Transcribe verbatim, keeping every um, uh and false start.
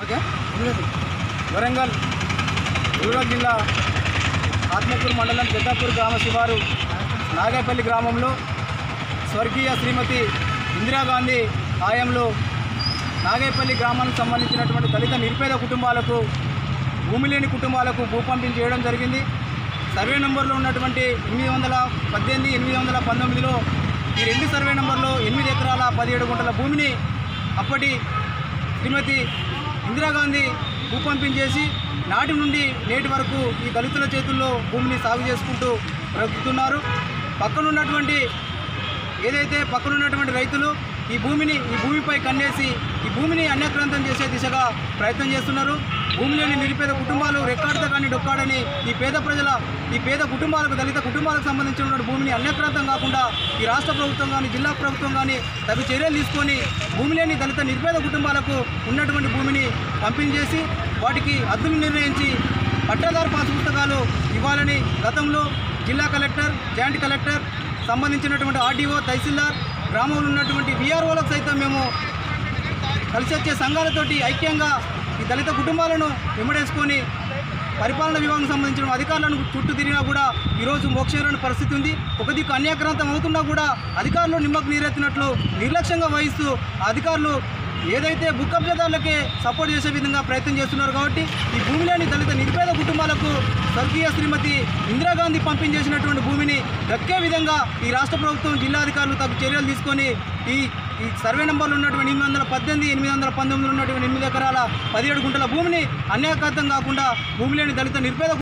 Okay Warangal rural జిల్లా ఆత్మకూరు మండలం పెద్దాపూర్ గ్రామ శివారు నాగేపల్లి గ్రామంలో స్వర్గీయ శ్రీమతి ఇందిరాగాంధీ హయాంలో నాగేపల్లి గ్రామానికి సంబంధించినటువంటి దళిత నిరుపేద కుటుంబాలకు భూమి లేని కుటుంబాలకు భూ పంపిణీ చేయడం జరిగింది. సర్వే నెంబర్లో ఉన్నటువంటి ఎనిమిది వందల పద్దెనిమిది ఎనిమిది వందల పంతొమ్మిదిలో ఈ రెండు సర్వే నెంబర్లో ఎనిమిది ఎకరాల పదిహేడు గుంటల భూమిని అప్పటి శ్రీమతి ఇందిరాగాంధీ భూ పంపిణీ చేసి నాటి నుండి నేటి వరకు ఈ దళితుల చేతుల్లో భూమిని సాగు చేసుకుంటూ బ్రతుకుతున్నారు. పక్కనున్నటువంటి ఏదైతే పక్కనున్నటువంటి రైతులు ఈ భూమిని ఈ భూమిపై కన్నేసి ఈ భూమిని అన్యక్రాంతం చేసే దిశగా ప్రయత్నం చేస్తున్నారు. భూమి లేని నిరుపేద కుటుంబాలు రెక్కాడితే కానీ డొక్కాడని ఈ పేద ప్రజల ఈ పేద కుటుంబాలకు దళిత కుటుంబాలకు సంబంధించినటువంటి భూమిని అన్యక్రాంతం కాకుండా ఈ రాష్ట్ర ప్రభుత్వం కానీ జిల్లా ప్రభుత్వం కానీ తగు చర్యలు తీసుకొని భూమి లేని దళిత నిరుపేద కుటుంబాలకు ఉన్నటువంటి భూమిని పంపిణీ చేసి వాటికి హద్దులు నిర్ణయించి పట్టాదారు పాసు పుస్తకాలు ఇవ్వాలని గతంలో జిల్లా కలెక్టర్ జాయింట్ కలెక్టర్ సంబంధించినటువంటి ఆర్డీఓ తహసీల్దార్ గ్రామంలో ఉన్నటువంటి వీఆర్ఓలకు సైతం మేము కలిసి వచ్చే సంఘాలతోటి ఐక్యంగా ఈ దళిత కుటుంబాలను వెంబడేసుకొని పరిపాలన విభాగం సంబంధించిన అధికారులను చుట్టూ తిరిగినా కూడా ఈరోజు మోక్షమైన పరిస్థితి ఉంది. ఒక దిక్కు అన్యాక్రాంతం అవుతున్నా కూడా అధికారులు నిమ్మకు నీరెత్తినట్లు నిర్లక్ష్యంగా వహిస్తూ అధికారులు ఏదైతే భూ కబ్జాదారులకే సపోర్ట్ చేసే విధంగా ప్రయత్నం చేస్తున్నారు. కాబట్టి ఈ భూమి లేని దళిత నిరుపేద కుటుంబాలకు స్వర్గీయ శ్రీమతి ఇందిరాగాంధీ పంపిణీ చేసినటువంటి భూమిని దక్కే విధంగా ఈ రాష్ట్ర ప్రభుత్వం జిల్లాధికారులు తగు చర్యలు తీసుకొని ఈ ఈ సర్వే నెంబర్లు ఉన్నటువంటి ఎనిమిది వందల పద్దెనిమిది ఎనిమిది వందల పంతొమ్మిదిలో ఉన్నటువంటి ఎనిమిది ఎకరాల పదిహేడు గుంటల భూమిని అన్యాయకాంతం కాకుండా భూమి లేని దళిత నిరుపేద